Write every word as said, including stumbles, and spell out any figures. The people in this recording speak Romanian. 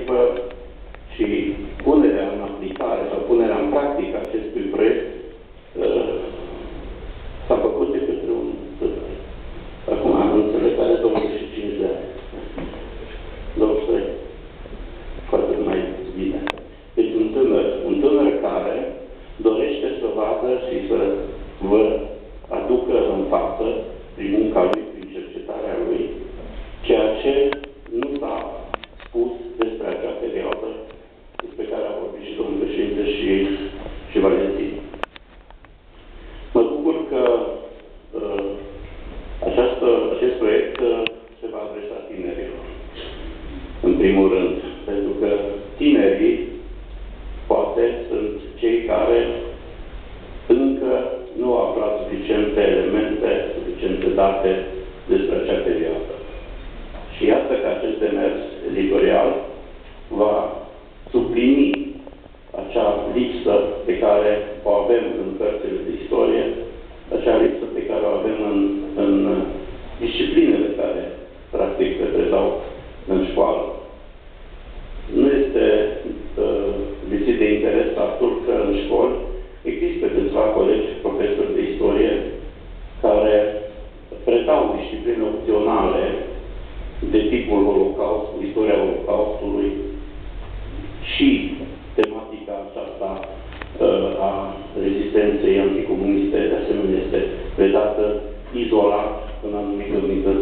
perspectivă și punerea în aplicare sau punerea în practică acestui proiect uh, s-a făcut de către un tânăr. Acum am înțeles că are douăzeci și cinci de ani. douăzeci și trei. Foarte mai bine. Deci un tânăr, un tânăr care dorește să vadă și să vă aducă în față, prin munca lui, prin cercetarea lui, ceea ce nu s-a spus despre acea perioadă despre care a vorbit și domnul președinte și, și Valentin. Mă bucur că uh, această, acest proiect uh, se va adresa tinerilor. În primul rând, pentru că tinerii poate sunt cei care încă nu au aflat suficiente elemente, suficiente date despre acea perioadă. Și iată că acest demers editorial va suplini acea lipsă pe care o avem în cărțile de istorie, acea lipsă pe care o avem în, în disciplinele care practic se predau în școală. Nu este uh, lipsit de interes faptul că în școli există câțiva colegi, profesori de istorie, care predau discipline opționale de tipul Holocaust, istoria Holocaustului și tematica aceasta uh, a rezistenței anticomuniste, de asemenea, este predată izolat în anumite unități